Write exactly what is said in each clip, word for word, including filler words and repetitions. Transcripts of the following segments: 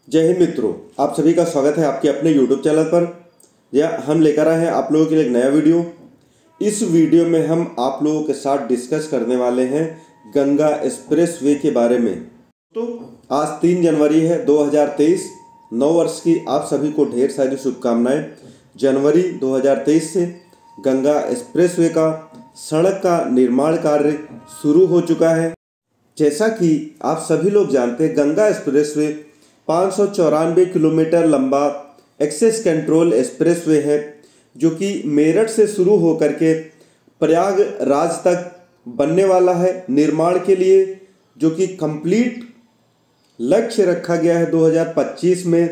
जय हिंद मित्रों, आप सभी का स्वागत है आपके अपने यूट्यूब चैनल पर। या हम लेकर आए हैं आप लोगों के लिए एक नया वीडियो। इस वीडियो में हम आप लोगों के साथ डिस्कस करने वाले हैं गंगा एक्सप्रेसवे के बारे में। तो आज तीन जनवरी है दो हज़ार तेईस, नौ वर्ष की आप सभी को ढेर सारी शुभकामनाएं। जनवरी दो हज़ार तेईस से गंगा एक्सप्रेसवे का सड़क का निर्माण कार्य शुरू हो चुका है। जैसा कि आप सभी लोग जानते हैं, गंगा एक्सप्रेसवे पाँच सौ चौरानवे किलोमीटर लंबा एक्सेस कंट्रोल एक्सप्रेसवे है, जो कि मेरठ से शुरू होकर के प्रयागराज तक बनने वाला है। निर्माण के लिए जो कि कंप्लीट लक्ष्य रखा गया है दो हज़ार पच्चीस में,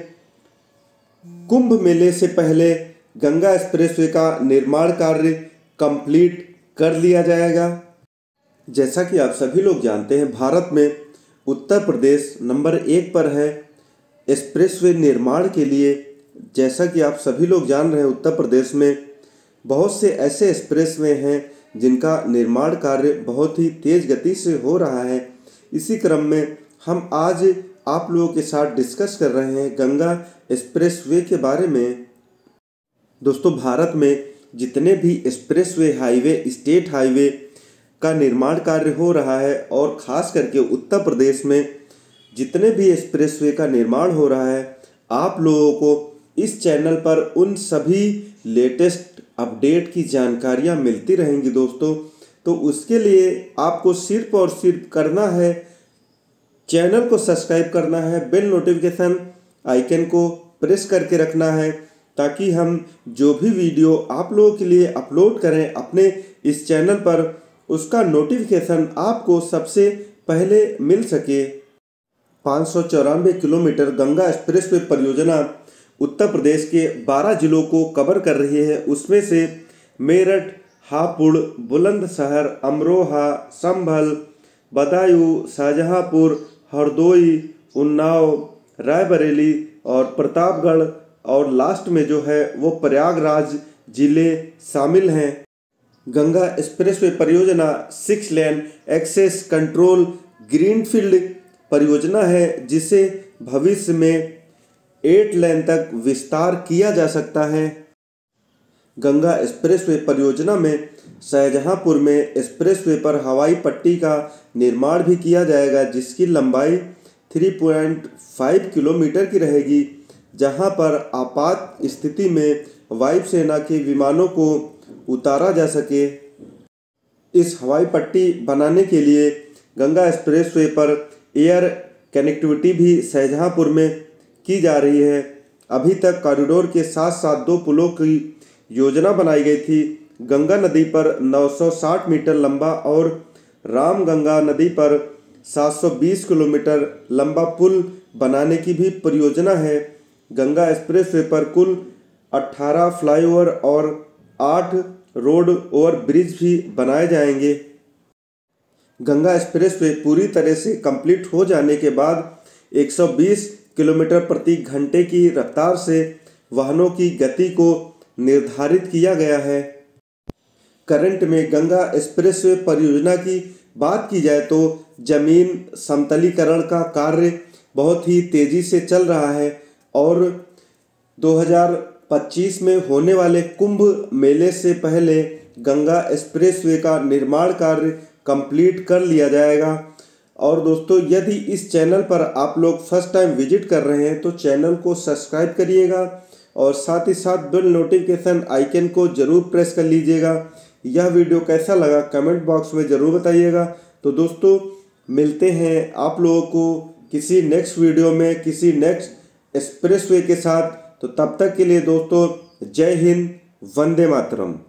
कुंभ मेले से पहले गंगा एक्सप्रेसवे का निर्माण कार्य कंप्लीट कर लिया जाएगा। जैसा कि आप सभी लोग जानते हैं, भारत में उत्तर प्रदेश नंबर एक पर है एक्सप्रेसवे निर्माण के लिए। जैसा कि आप सभी लोग जान रहे हैं, उत्तर प्रदेश में बहुत से ऐसे एक्सप्रेसवे हैं जिनका निर्माण कार्य बहुत ही तेज गति से हो रहा है। इसी क्रम में हम आज आप लोगों के साथ डिस्कस कर रहे हैं गंगा एक्सप्रेसवे के बारे में। दोस्तों, भारत में जितने भी एक्सप्रेसवे, हाईवे, स्टेट हाईवे का निर्माण कार्य हो रहा है और ख़ास करके उत्तर प्रदेश में जितने भी एक्सप्रेसवे का निर्माण हो रहा है, आप लोगों को इस चैनल पर उन सभी लेटेस्ट अपडेट की जानकारियां मिलती रहेंगी दोस्तों। तो उसके लिए आपको सिर्फ और सिर्फ करना है, चैनल को सब्सक्राइब करना है, बेल नोटिफिकेशन आइकन को प्रेस करके रखना है, ताकि हम जो भी वीडियो आप लोगों के लिए अपलोड करें अपने इस चैनल पर, उसका नोटिफिकेशन आपको सबसे पहले मिल सके। पाँच सौ चौरानवे किलोमीटर गंगा एक्सप्रेसवे परियोजना उत्तर प्रदेश के बारह जिलों को कवर कर रही है। उसमें से मेरठ, हापुड़, बुलंदशहर, अमरोहा, संभल, बदायूं, शाहजहांपुर, हरदोई, उन्नाव, रायबरेली और प्रतापगढ़ और लास्ट में जो है वो प्रयागराज जिले शामिल हैं। गंगा एक्सप्रेसवे परियोजना six lane access control greenfield परियोजना है, जिसे भविष्य में एट लेन तक विस्तार किया जा सकता है। गंगा एक्सप्रेसवे परियोजना में शाहजहांपुर में एक्सप्रेसवे पर हवाई पट्टी का निर्माण भी किया जाएगा, जिसकी लंबाई तीन पॉइंट पाँच किलोमीटर की रहेगी, जहां पर आपात स्थिति में वायुसेना के विमानों को उतारा जा सके। इस हवाई पट्टी बनाने के लिए गंगा एक्सप्रेसवे पर एयर कनेक्टिविटी भी शाहजहांपुर में की जा रही है। अभी तक कॉरिडोर के साथ साथ दो पुलों की योजना बनाई गई थी। गंगा नदी पर नौ सौ साठ मीटर लंबा और रामगंगा नदी पर सात सौ बीस किलोमीटर लंबा पुल बनाने की भी परियोजना है। गंगा एक्सप्रेसवे पर कुल अठारह फ्लाईओवर और आठ रोड ओवर ब्रिज भी बनाए जाएंगे। गंगा एक्सप्रेसवे पूरी तरह से कंप्लीट हो जाने के बाद एक सौ बीस किलोमीटर प्रति घंटे की रफ्तार से वाहनों की गति को निर्धारित किया गया है। करंट में गंगा एक्सप्रेसवे परियोजना की बात की जाए तो जमीन समतलीकरण का कार्य बहुत ही तेजी से चल रहा है और दो हज़ार पच्चीस में होने वाले कुंभ मेले से पहले गंगा एक्सप्रेसवे का निर्माण कार्य कंप्लीट कर लिया जाएगा। और दोस्तों, यदि इस चैनल पर आप लोग फर्स्ट टाइम विजिट कर रहे हैं तो चैनल को सब्सक्राइब करिएगा और साथ ही साथ बेल नोटिफिकेशन आइकन को जरूर प्रेस कर लीजिएगा। यह वीडियो कैसा लगा कमेंट बॉक्स में ज़रूर बताइएगा। तो दोस्तों, मिलते हैं आप लोगों को किसी नेक्स्ट वीडियो में किसी नेक्स्ट एक्सप्रेसवे के साथ। तो तब तक के लिए दोस्तों, जय हिंद, वंदे मातरम।